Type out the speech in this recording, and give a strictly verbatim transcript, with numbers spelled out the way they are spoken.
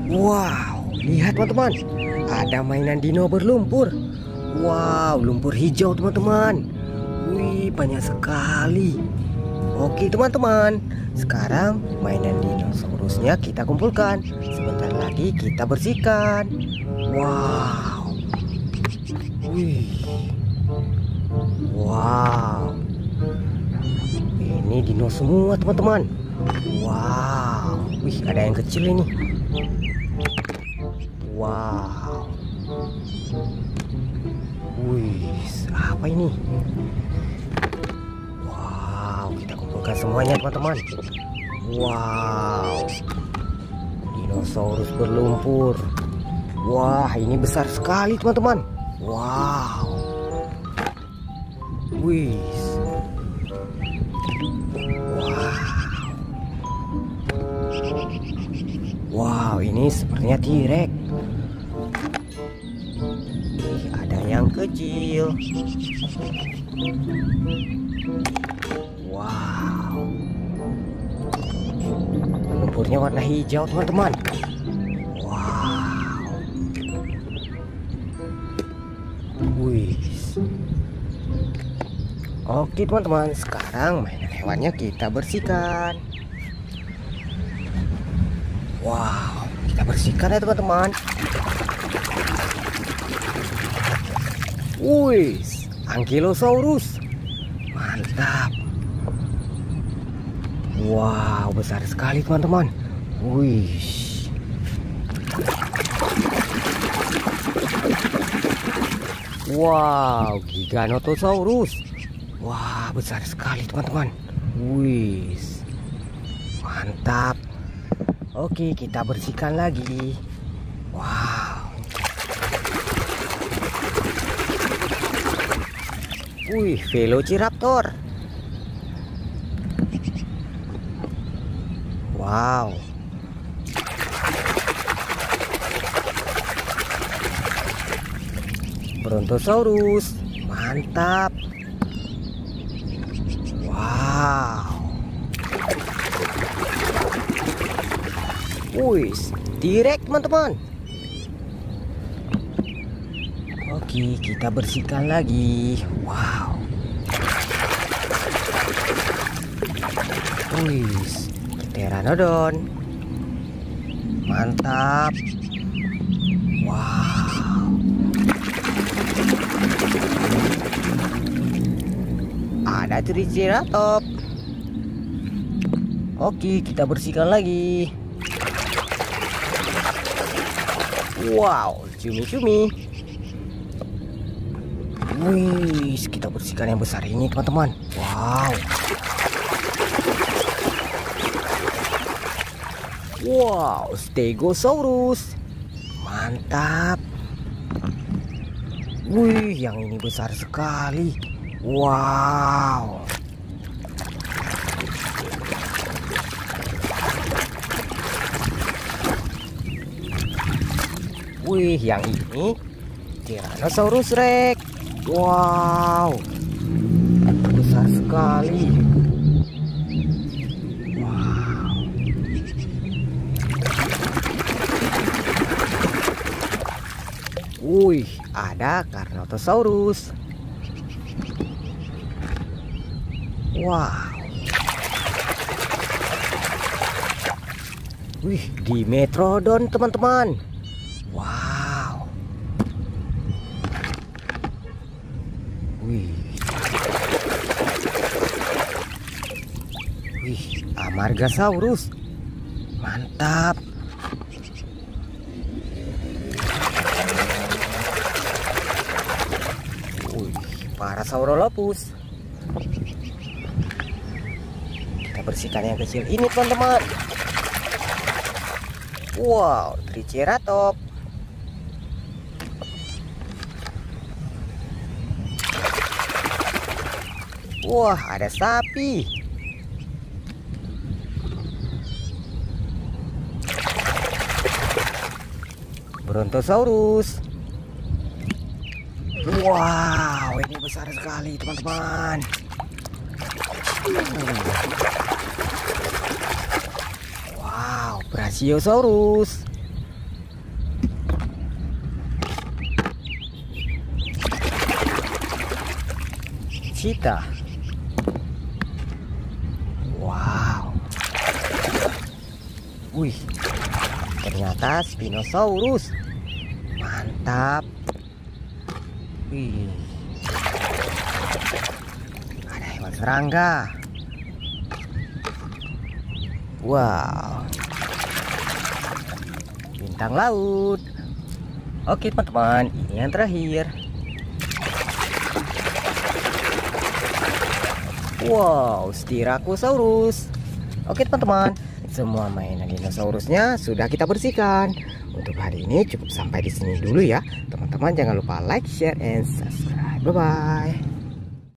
Wow, lihat teman-teman, ada mainan dino berlumpur. Wow, lumpur hijau teman-teman. Wih, banyak sekali. Oke teman-teman, sekarang mainan dinosaurusnya kita kumpulkan. Sebentar lagi kita bersihkan. Wow. Wih. Wow. Ini dino semua teman-teman. Wow. Wih, ada yang kecil ini. Wow. Wih, apa ini? Wow, kita kumpulkan semuanya teman-teman. Wow, dinosaurus berlumpur. Wah, ini besar sekali teman-teman. Wow. Wih. Wow. Wow, ini sepertinya T-Rex. Ada yang kecil. Wow. Lumpurnya warna hijau teman-teman. Wow. Wih. Oke teman-teman, sekarang mainan hewannya kita bersihkan. Wow, kita bersihkan ya teman-teman. Wih, Ankylosaurus. Mantap. Wow, besar sekali teman-teman. Wih. Wow, Giganotosaurus. Wah, besar sekali teman-teman. Wih. Mantap. Oke, kita bersihkan lagi. Wow. Wih, Velociraptor. Wow. Brontosaurus. Mantap. Wow. Wih, T-Rex teman-teman. Oke, kita bersihkan lagi. Wow. Wih, Pteranodon. Mantap. Wow. Ada Triceratops. Oke, kita bersihkan lagi. Wow, cumi-cumi. Wih, kita bersihkan yang besar ini teman-teman. Wow. Wow, Stegosaurus. Mantap. Wih, yang ini besar sekali. Wow. Wih, yang ini Tyrannosaurus Rex. Wow, besar sekali. Wow. Wih, ada Carnotaurus. Wow. Wih, Dimetrodon teman-teman. Wow. Wih. Wih, Amargasaurus. Mantap. Wih, Parasaurolophus. Kita bersihkan yang kecil ini teman-teman. Wow, Triceratops. Wah, ada sapi. Brontosaurus. Wow, ini besar sekali teman-teman. Wow, Brachiosaurus. cheetah. Wow. Wih, ternyata Spinosaurus. Mantap. Wih, ada hewan serangga. Wow, bintang laut. Oke teman-teman, ini yang terakhir. Wow, Styracosaurus. Oke teman-teman, semua mainan dinosaurusnya sudah kita bersihkan. Untuk hari ini cukup sampai di sini dulu ya. Teman-teman jangan lupa like, share, and subscribe. Bye-bye.